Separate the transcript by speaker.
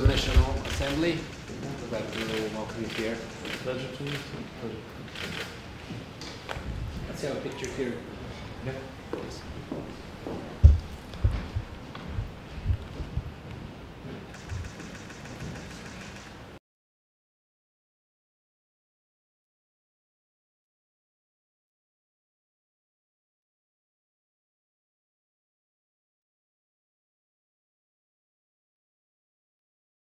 Speaker 1: National Assembly. Glad to welcome you here.
Speaker 2: Pleasure to meet you. Pleasure.
Speaker 1: Let's have a picture here.
Speaker 2: Yeah.